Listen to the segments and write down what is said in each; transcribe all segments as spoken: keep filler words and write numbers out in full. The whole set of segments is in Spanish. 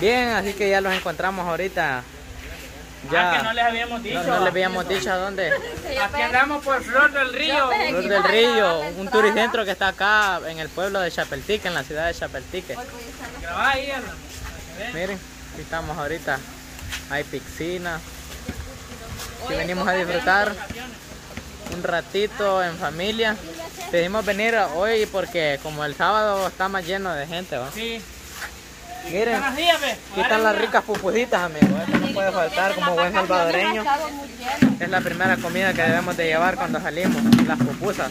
Bien, así que ya los encontramos ahorita. Ya. Ah, que no les habíamos dicho. No, no les habíamos dicho a dónde. Aquí andamos por Flor del Río. Flor del Río, un turicentro que está acá en el pueblo de Chapeltique, en la ciudad de Chapeltique. Grabá ahí, Ana. Miren, aquí estamos ahorita. Hay piscina. Aquí venimos a disfrutar un ratito en familia. Decidimos venir hoy porque como el sábado está más lleno de gente, ¿va? Sí. Miren, aquí están las ricas pupusitas, amigos. Esto no puede faltar como buen salvadoreño. Es la primera comida que debemos de llevar cuando salimos, las pupusas.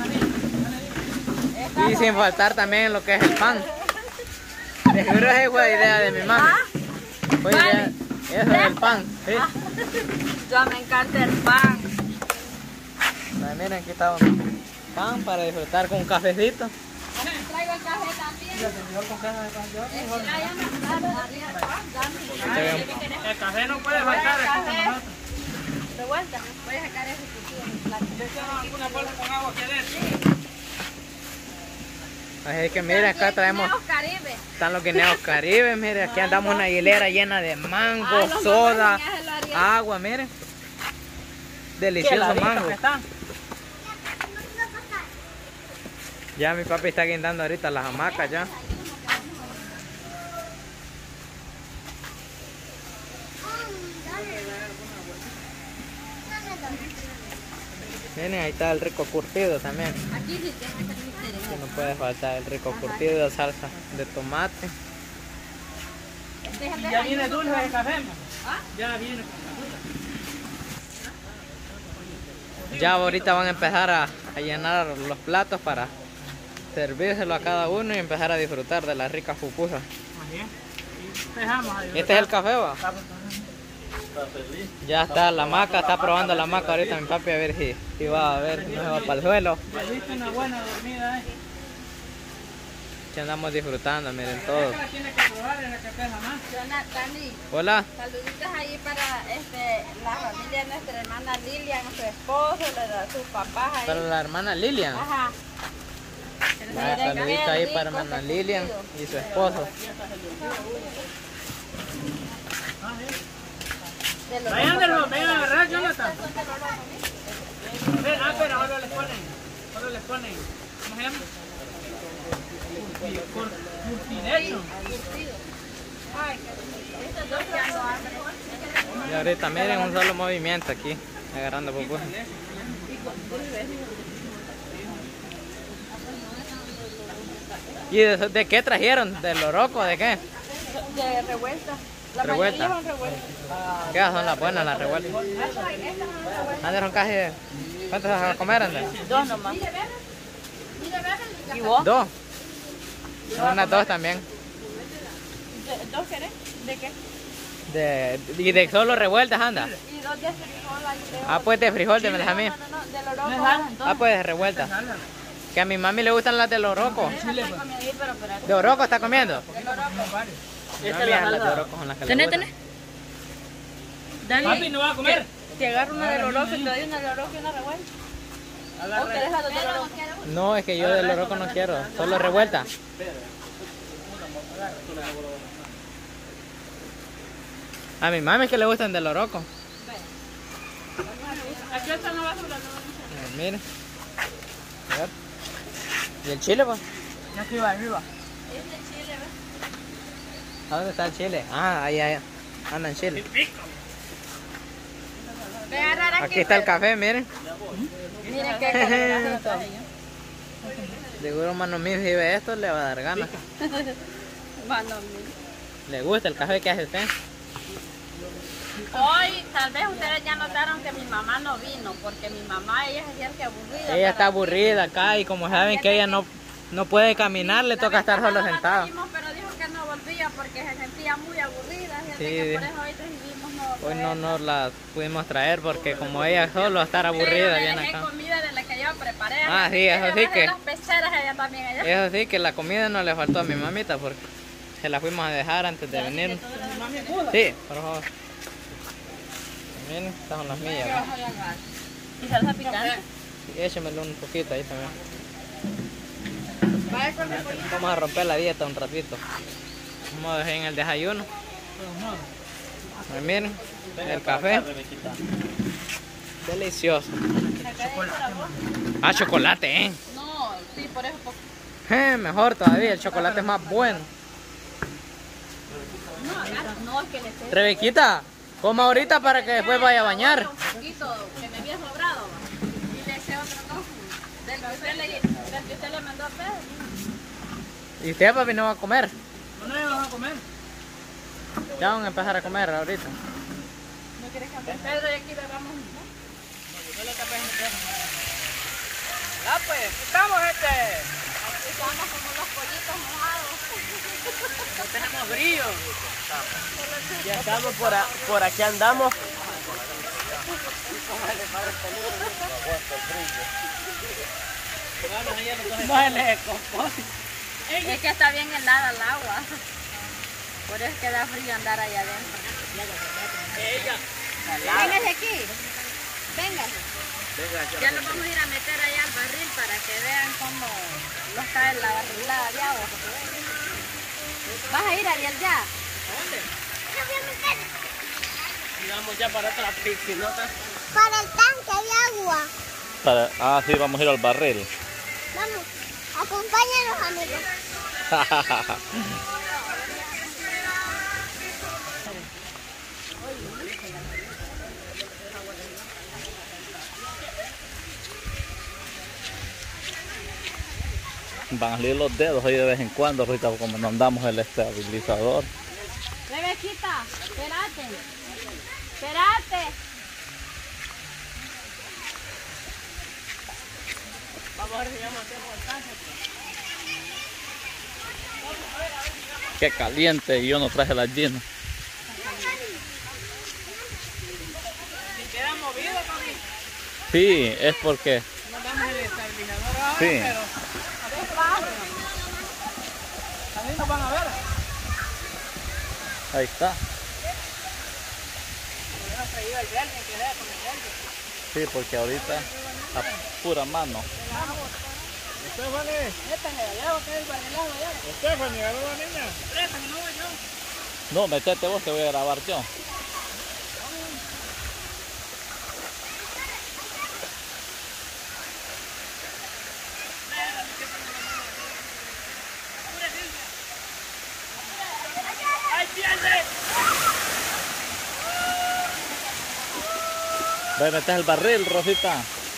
Y sin faltar también lo que es el pan. De seguro esa fue la idea de mi mamá. Fue idea, eso del pan, ¿sí? Yo me encanta el pan. Pues miren, aquí está un pan para disfrutar con un cafecito. Traigo el café también. El café no puede faltar. Revuelta, voy a sacar ese cuchillo. Una bolsa con agua que dentro. Así que miren, acá traemos, están los guineos caribes, miren, aquí andamos una hilera llena de mango, soda, agua, miren. Delicioso mango. Ya mi papi está guindando ahorita las hamacas ya. Miren, ahí está el rico curtido también. Aquí no puede faltar el rico curtido, salsa de tomate. Y ya viene dulce el café, ¿Ah? Ya viene con Ya ahorita van a empezar a, a llenar los platos para servírselo a cada uno y empezar a disfrutar de las ricas pupusas. Este es el café, ¿va? Ya está la maca, está probando la maca ahorita mi papi a ver si, si va a ver, no se va para el suelo. una buena dormida, ¿eh? Ya andamos disfrutando, miren todo. La tiene que probar, es la que pesa más. Jonathan, Hola. saluditos ahí para este, la familia de nuestra hermana Lilian, su esposo, de sus papás ahí. Para la hermana Lilian. Ajá. Vaya, saludito ahí para hermana Lilian y su esposo. Vayan de los, vayan a agarrar, Jonathan. Ah, pero ahora les ponen, ahora les ponen, ¿cómo se llama? Curtinecho. Y ahorita miren un solo movimiento aquí, agarrando pupusas. ¿Y de, de qué trajeron? ¿De loroco? ¿De qué? De revuelta. La ¿Revuelta? mayoría son revueltas. ¿Qué son las buenas, las revueltas? ¿Dónde son casi? ¿Cuántas vas a comer, Andrés? Dos nomás. ¿Y vos? Dos. Unas dos también. ¿De, ¿Dos querés? ¿De qué? De, y de solo revueltas, anda. Y dos de frijol ahí de Ah, pues de frijol, de a mí. No, no, no, de loroco. Ah, pues de revueltas. Que a mi mami le gustan las de loroco. ¿De ¿De oroco está comiendo? Esta No, mira, las de oroco son las que le ¿Tenés, gustan. tenés? Dani, Papi, ¿no va a comer? te agarro una de loroco y te doy una de loroco y una revuelta. ¿O querés las dos de loroco? No, es que yo de loroco no quiero, solo revuelta. A mi mami es que le gustan de loroco. Aquí está en la basura. Eh, Mire. A ver. ¿Y el chile, pues? Aquí va, arriba. Este chile, ¿ves? ¿A dónde está el chile? Ah, ahí, ahí. Anda en chile. Ve a agarrar aquí. Aquí está el café, miren. Miren qué colorajito. Seguro mano mío si ve esto le va a dar ganas. Mano mía. ¿Le gusta el café que hace usted? Hoy tal vez ustedes ya notaron que mi mamá no vino, porque mi mamá, ella se siente aburrida. Ella está aburrida acá y como saben que ella no, no puede caminar, le toca estar solo sentada. Pero dijo que no volvía porque se sentía muy aburrida. Sí, que por eso hoy decidimos no hoy no nos la pudimos traer porque como ella solo va a estar aburrida bien acá. comida de la que yo preparé. Ah, sí, eso sí que... Las peceras ella también. Ella. Eso sí, que la comida no le faltó a mi mamita porque se la fuimos a dejar antes de venir. Sí, por favor. Miren, estas son las mías. ¿Y salsa picante? Sí, échemelo un poquito ahí también. Vamos a romper la dieta un ratito. Vamos a dejar en el desayuno. Ay, miren, el café. Delicioso. Ah, chocolate, ¿eh? No, sí, por eso. Por... Eh, mejor todavía, el chocolate es más bueno. No, acá no, es que le sé. Rebequita, coma ahorita para que después vaya a bañar. Un poquito que me había sobrado. Y le eché otro tofu. Del que usted le, del que usted le mandó a Pedro. ¿Y usted, papi, no va a comer? ¿No nos vamos a comer? Ya van a empezar a comer ahorita. ¿No quieres cambiar? Pedro, y aquí bebamos. ¿No? No le tapes el micrófono. Ya pues, estamos este. Estamos como los pollitos mojados. No tenemos brillo. Ya estamos por, a, por aquí andamos. No se le compone. Es que está bien helada el agua. Por eso es que da frío andar allá adentro. Véngase aquí. Véngase. Ya nos vamos a ir a meter allá al barril para que vean cómo nos cae la barrilada de agua. ¿Vas a ir, Ariel, ya? ¿A dónde? Yo voy a meter. Y vamos ya para otra piscinota. Para el tanque de agua. Para, ah, sí, vamos a ir al barril. Vamos, acompáñanos, amigos. Van a salir los dedos ahí de vez en cuando, ahorita como no andamos el estabilizador. Rebequita, espérate. Espérate. Vamos a ver si vamos a hacer un alcance. Qué caliente, y yo no traje las jeans. Si queda movido, papi. Sí, es porque... No damos el estabilizador ahora, Sí. pero... También nos van a ver. Ahí está. Hubiera traído el verde, que sea con el verde. Sí, porque ahorita a pura mano. Estefani. Métanle allá, va a caer el barrilazo allá. Estefani, ¿a la niña? Estefani, no voy yo. No, metete vos, te voy a grabar yo. ¡Ay, pierde! Ve, metes el barril, Rosita.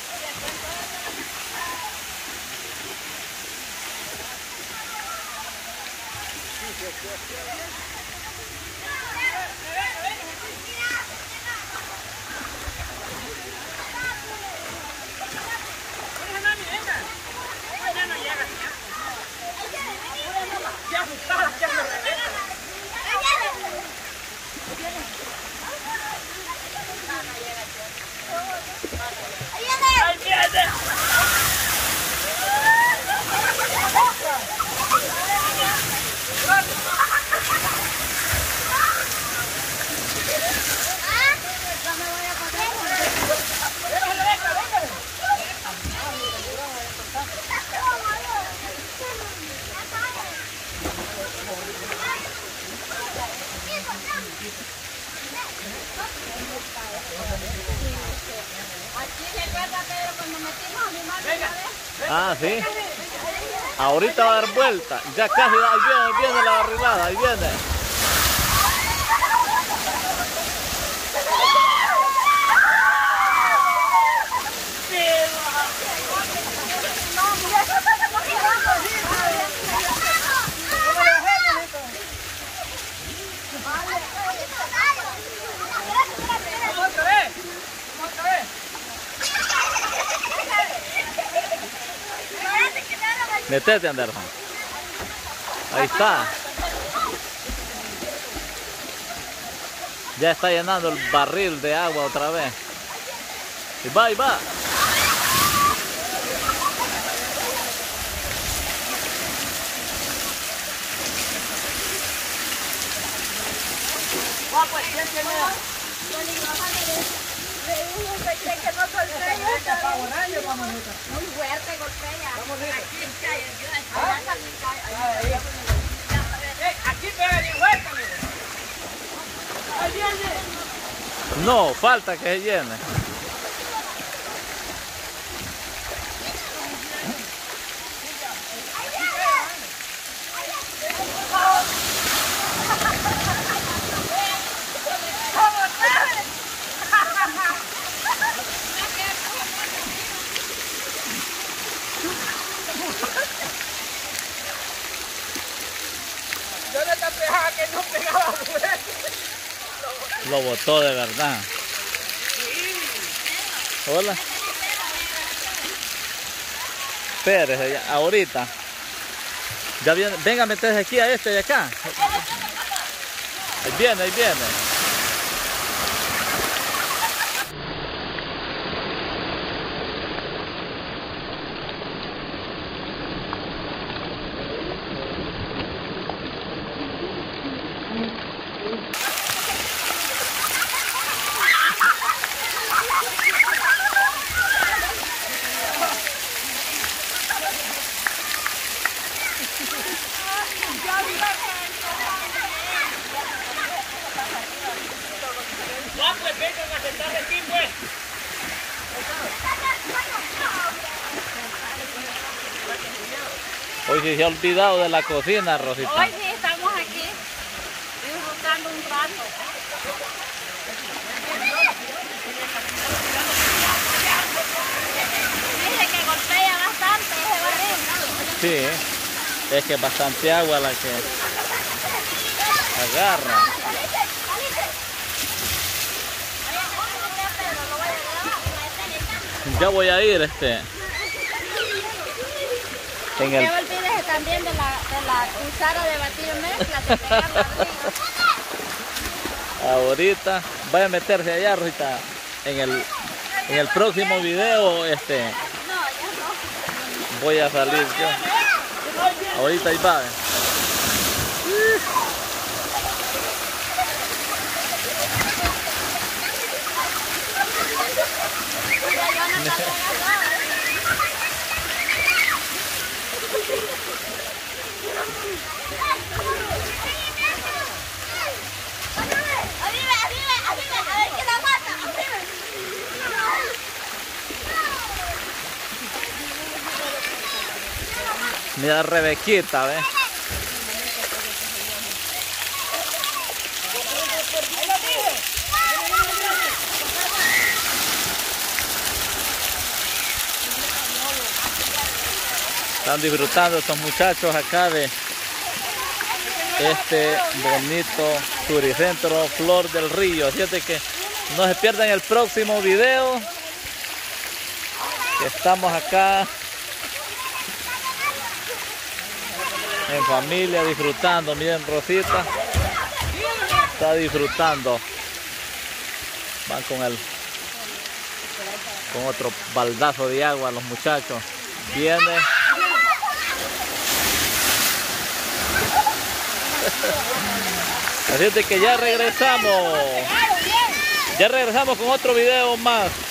Ah, sí. Ahorita va a dar vuelta. Ya casi, ahí viene, ahí viene la barrilada, ahí viene. Otra vez. Otra vez. Metete, Anderson. Ahí está. Ya está llenando el barril de agua otra vez. Y va, y va. Va, pues, ¿quién tiene? Muy fuerte golpea. Aquí cae, yo Aquí pega bien fuerte, amigo. No, falta que se llene. Yo le tapejaba que no pegaba, pues. Lo botó de verdad. Hola. Espérese, ya, ahorita. Ya viene, venga a meterse aquí a este de acá. Ahí viene, ahí viene. Ya, pues vengan a sentarse aquí, pues. Hoy sí se ha olvidado de la cocina, Rosita. Hoy sí estamos aquí disfrutando un rato. Dice que golpea bastante ese barril. Sí, es que es bastante agua la que agarra. Ya voy a ir este. En No el... te olvides también de la, de la cuchara de batir mezcla que pegarla arriba. Ahorita vaya a meterse allá, Rosita. En el, en el próximo video este No, ya no. voy a salir yo. Ahorita ahí va. Mira Rebequita, ¿ves? Están disfrutando estos muchachos acá de este bonito turicentro Flor del Río. Fíjate que no se pierdan el próximo video. Que estamos acá en familia disfrutando. Miren, Rosita está disfrutando. Van con el con otro baldazo de agua los muchachos. Viene. Así es de que ya regresamos. Ya regresamos con otro video más.